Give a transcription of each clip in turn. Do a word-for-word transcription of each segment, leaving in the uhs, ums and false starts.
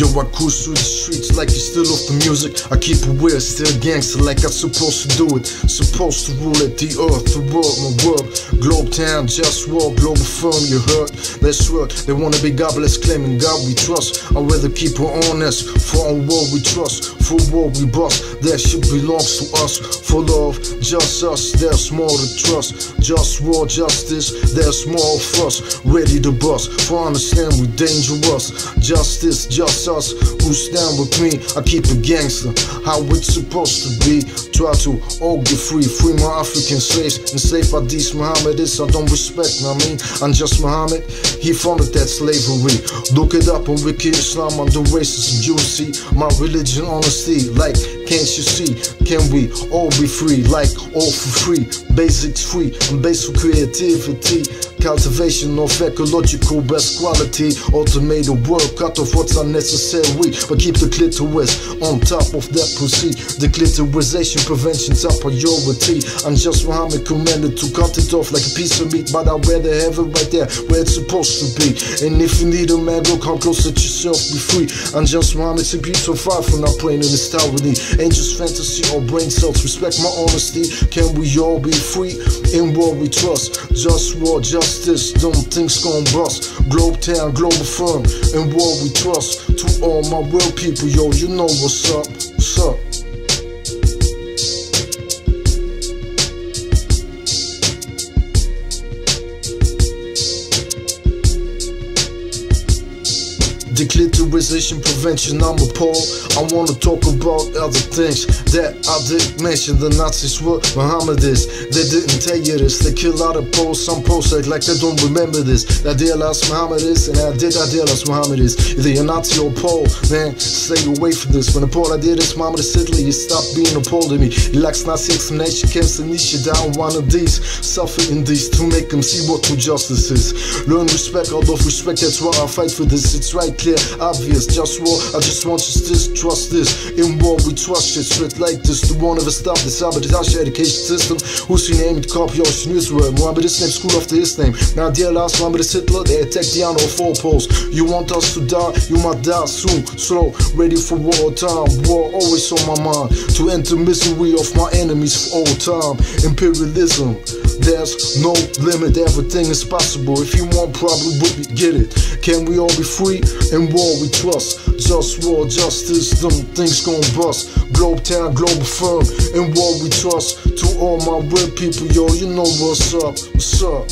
Yo, I cruise through the streets like it's still off the music. I keep it weird, still gangster like I'm supposed to do it. Supposed to rule at the earth, the world, my world. Globe town, just war, global firm, you heard. Let's work, they wanna be godless, claiming God we trust. I'd rather keep it honest, for a war we trust. For war we bust, that shit belongs to us. For love, just us, there's more to trust. Just war, justice, there's more of us. Ready to bust, for understand we dangerous. Justice, just us, who stand with me. I keep it gangster, how it's supposed to be. Try to all get free, free my African slaves. Enslaved by these Mohammedists I don't respect, I mean, I'm just Muhammad, he founded that slavery. Look it up on Wiki Islam under racism, you see my religion honesty, like can't you see, can we all be free, like all for free, basics free, and basic creativity, cultivation of ecological best quality, automated work, cut off what's unnecessary, but keep the clitoris on top of that pussy, the clitorisation prevention's a priority. I'm just Muhammad commanded to cut it off like a piece of meat, but I'd rather have it right there where it's supposed to be. And if you need a man, go come close, let yourself be free. I'm just Muhammad, six feet so far from not praying in this tower. Angels, fantasy, or brain cells, respect my honesty. Can we all be free in what we trust? Just war, justice, them things gon' bust. Globe town, global firm, in what we trust. To all my real people, yo, you know what's up, what's up. Declitterization prevention, I'm appalled. I wanna talk about other things that I didn't mention. The Nazis were Mohammedists, they didn't tell you this. They kill out of Poles, some Poles act like they don't remember this. I did last Mohammedists, and I did I did last Mohammedists. Either you're Nazi or Pole, then stay away from this. When the Pole I did this, Mohammed Hitler, you stop being a Pole to me. He likes Nazi explanation, camps and niche down one of these. Suffer in these to make them see what true justice is. Learn respect, out of respect, that's why I fight for this. It's right clear, obvious, just war. I just want you to trust this. In war we trust shit straight like this. The one of us stop the sabotage education system. Who's your name? Copy Ocean Israel. Muhammad is named school after his name. Now dear last Muhammad is Hitler. They attack the honor of all poles. You want us to die? You might die soon. Slow, ready for war time. War always on my mind. To end the misery of my enemies for all time. Imperialism. There's no limit, everything is possible. If you want problem with me, get it. Can we all be free? In war we trust. Just war, justice, them things gon' bust. Globe town, global firm. In war we trust. To all my real people, yo, you know what's up, what's up.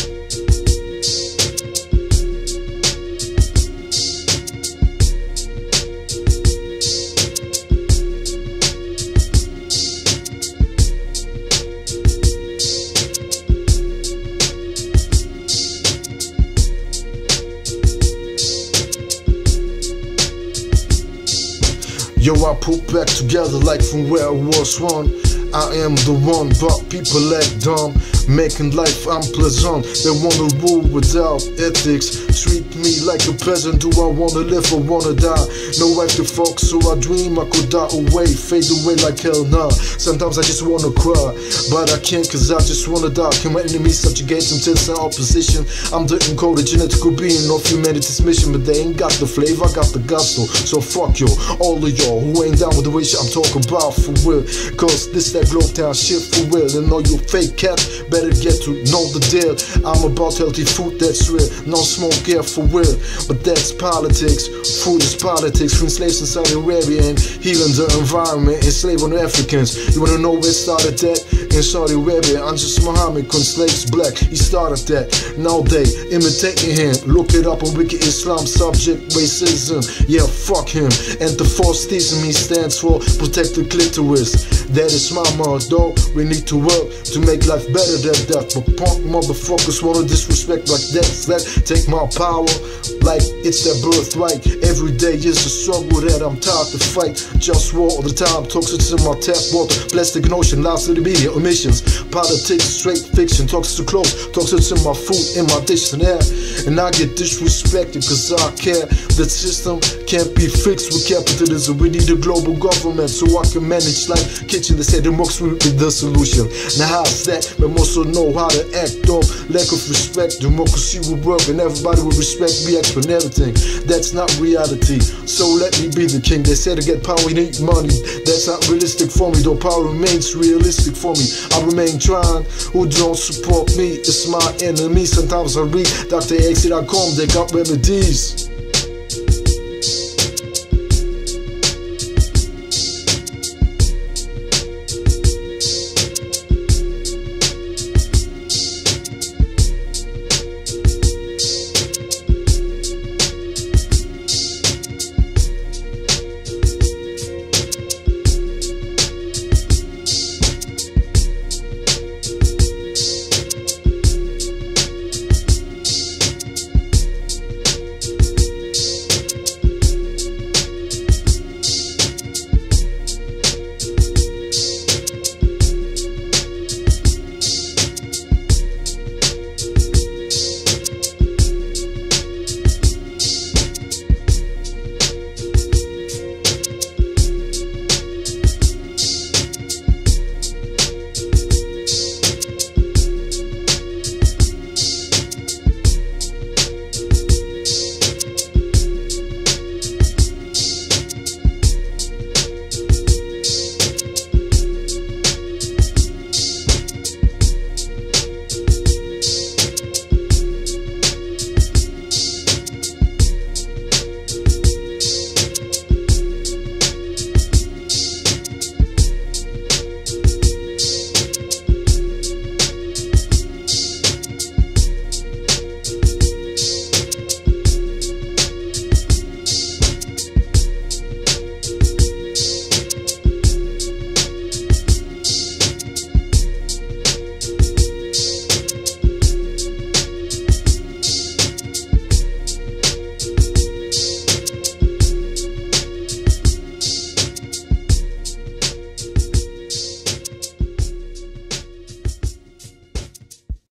Yo, I put back together like from where I was one. I am the one, but people act dumb, making life unpleasant. They wanna rule without ethics, treat me like a peasant. Do I wanna live or wanna die? No wife to fuck, so I dream I could die away, fade away like hell nah. Sometimes I just wanna cry, but I can't cause I just wanna die. Can my enemies subjugate them to the opposition? I'm the encoded genetical being of humanity's mission, but they ain't got the flavor, I got the gusto. So fuck yo, all of y'all who ain't down with the way shit I'm talking about for real. Cause this that globe town shit for real. And all you fake cats better get to know the deal. I'm about healthy food that's real, no smoke here for real. But that's politics, food is politics. Freeing slaves in Saudi Arabia and healing the environment, enslaving Africans. You wanna know where it started that? In Saudi Arabia, I'm just Muhammad, con slaves black, he started that. Now they imitating him, look it up on Wiki Islam, subject racism. Yeah, fuck him. And the false theism he stands for, protect the clitoris. That is my motto, we need to work to make life better than that. But punk motherfuckers wanna disrespect like that. That take my power like it's their birthright. Every day is a struggle that I'm tired to fight. Just war all the time, toxins in my tap water. Plastic notion, lies to the media, omissions. Politics, straight fiction, toxins to clothes, toxins in my food, in my dish and air. And I get disrespected cause I care. The system can't be fixed with capitalism. We need a global government so I can manage life. Kitchen, they say democracy will be the solution. Now how's that? When most also know how to act up. Lack of respect, democracy will work and everybody will respect me for everything. That's not reality, so let me be the king. They say to get power you need money. That's not realistic for me, though power remains realistic for me. I remain trying. Who don't support me, it's my enemy. Sometimes I read Doctor X dot com, they got remedies.